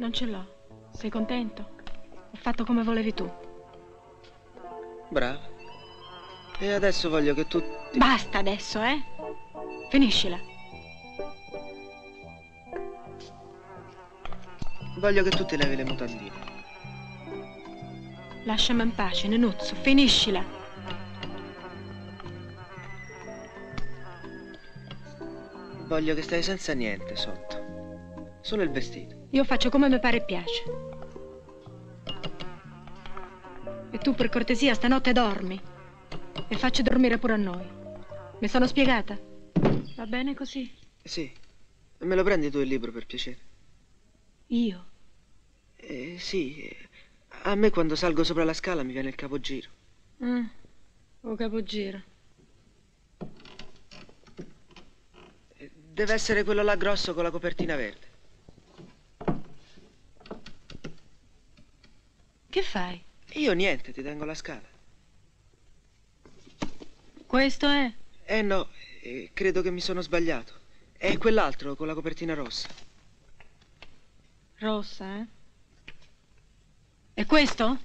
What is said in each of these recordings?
Non ce l'ho. Sei contento? Ho fatto come volevi tu. Brava. E adesso voglio che tu... Basta adesso, eh? Finiscila. Voglio che tu ti levi le mutandine. Lasciami in pace, Nenuzzo. Finiscila. Voglio che stai senza niente sotto. Solo il vestito. Io faccio come mi pare e piace. E tu per cortesia stanotte dormi. E facci dormire pure a noi. Mi sono spiegata? Va bene così? Sì. Me lo prendi tu il libro per piacere? Io? Sì. A me quando salgo sopra la scala mi viene il capogiro. O capogiro. Deve essere quello là grosso con la copertina verde. Che fai? Io niente, ti tengo la scala. Questo è? No, credo che mi sono sbagliato. È quell'altro con la copertina rossa. Rossa, eh? E questo?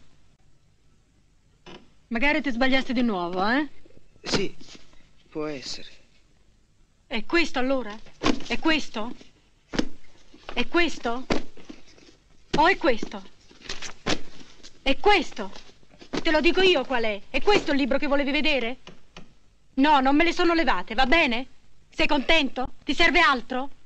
Magari ti sbagliaste di nuovo, eh? Sì, può essere. E questo allora? E questo? E questo? O è questo? E questo? Te lo dico io qual è. E questo il libro che volevi vedere? No, non me le sono levate, va bene? Sei contento? Ti serve altro?